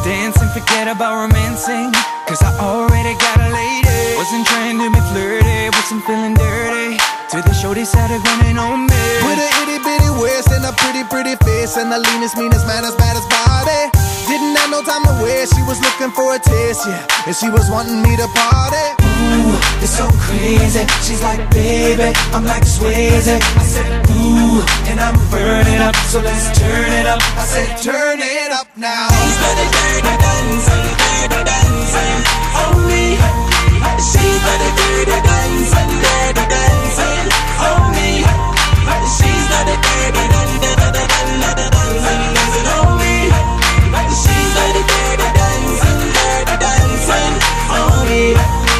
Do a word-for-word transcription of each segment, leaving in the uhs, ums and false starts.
dance and forget about romancing, cause I already got a lady. Wasn't trying to be flirty, wasn't feeling dirty, till the shorty started running on me. With a itty bitty waist and a pretty pretty face, and the leanest, meanest, maddest, baddest body. Didn't have no time to waste, she was looking for a taste, yeah, and she was wanting me to party. Ooh, it's so crazy, she's like, baby, I'm like Swayze. I said, ooh, and I'm burning up, so let's turn it up. I said, turn it up now. She's got a dirty dancing, dirty dancing on me. She's got a dirty dancing, dirty dancing on me. She's got a dirty dancing, dirty dancing on me. She's got a dirty dancing, dirty dancing on me.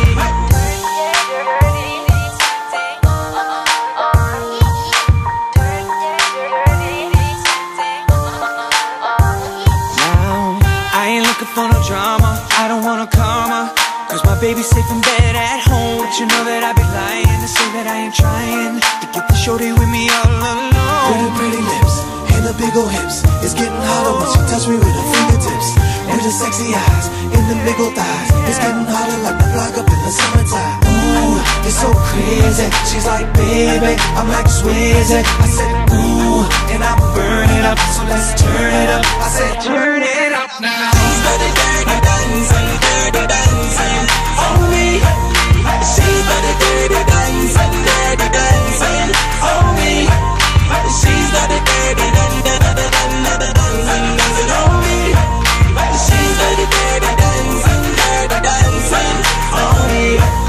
For no drama, I don't want no karma, cause my baby's safe in bed at home. But you know that I'd be lying to say that I ain't trying to get the shorty with me all alone. Pretty pretty lips and the big ol' hips, it's getting hotter when she touch me with her fingertips. With her sexy eyes and the big ol' thighs, it's getting hotter like the block up in the summertime. Ooh, it's so crazy, she's like, baby, I'm like Swayze. I said, ooh, and I'm burning up, so let's turn it up. I said, turn it up now. She's got a dirty dancing, dirty dancing on me. She's got a dirty dancing, dirty dancing on me. She's got a dirty dancing, dancing on me. She's got a dirty dancing, dirty dancing on me.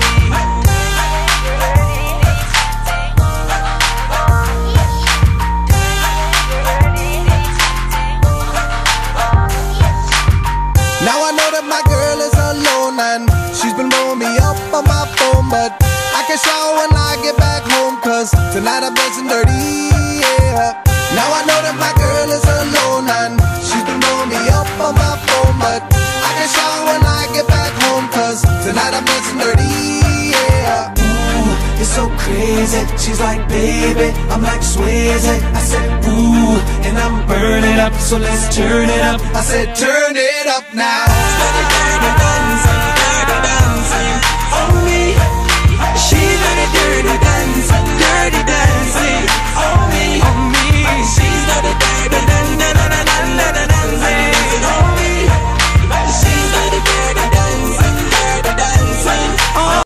Now I know that my girl is alone and she's been blowing me up on my phone, but I can shower when I get back home, cause tonight I'm dancing dirty, yeah. Now I know that my girl is alone and she's been blowing me up on my phone, but I can shower when I get back home, cause tonight I'm dancing dirty, yeah. Ooh, it's so crazy, she's like, baby, I'm like Swayze. I said, ooh, and I'm burning up, so let's turn it up. I said, turn it up now.